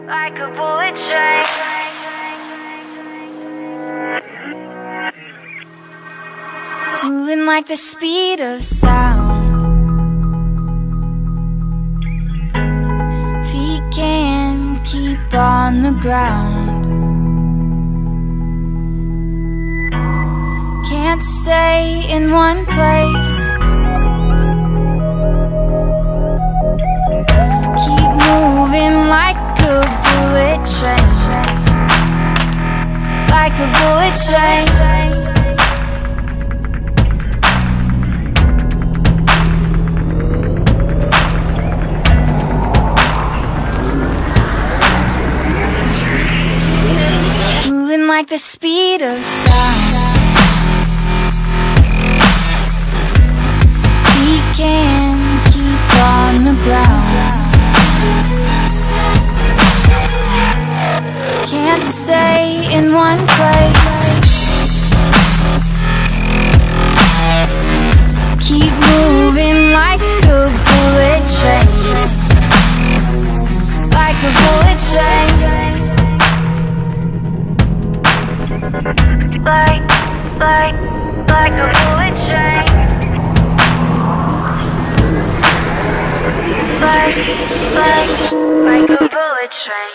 like a bullet train. Moving like the speed of sound. Feet can't keep on the ground. Can't stay in one place. Keep moving like a bullet train. Like a bullet train. Moving like the speed of sound. Feet can't keep on the ground. Can't stay in one place. Keep moving like a bullet train. Like a bullet train. Like a bullet train. Like a bullet train.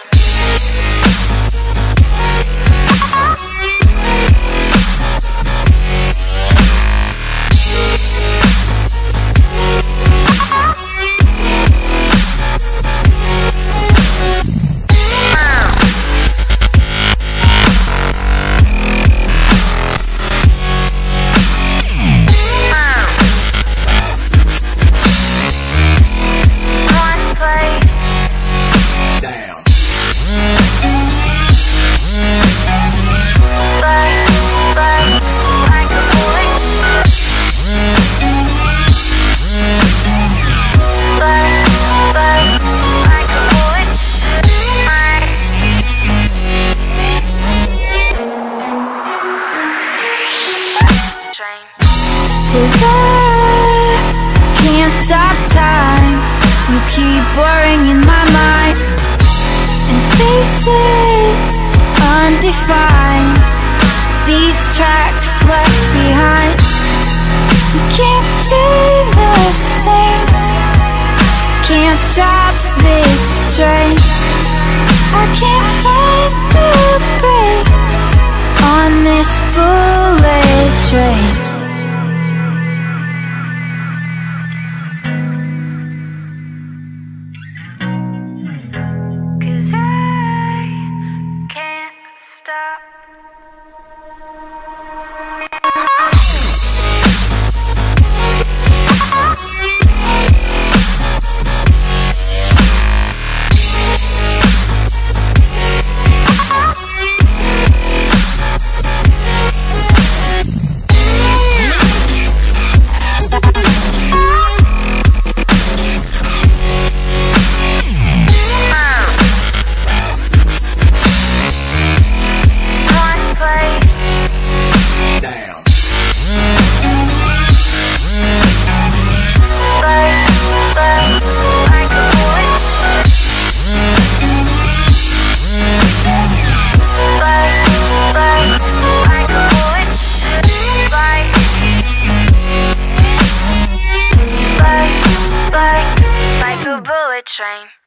Cause I can't stop time. You keep blurring in my mind, and spaces undefined. These tracks left behind. You can't stay the same. Can't stop this train. I can't find the brakes on this bullet train. Stop. Like a bullet train.